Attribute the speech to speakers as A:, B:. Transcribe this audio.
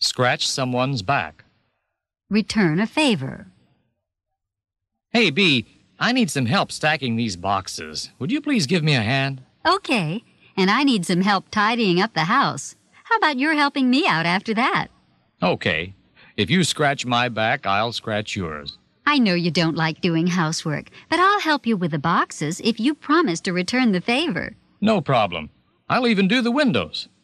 A: Scratch someone's back.
B: Return a favor.
A: Hey, B, I need some help stacking these boxes. Would you please give me a hand?
B: Okay, and I need some help tidying up the house. How about you're helping me out after that?
A: Okay. If you scratch my back, I'll scratch yours.
B: I know you don't like doing housework, but I'll help you with the boxes if you promise to return the favor.
A: No problem. I'll even do the windows.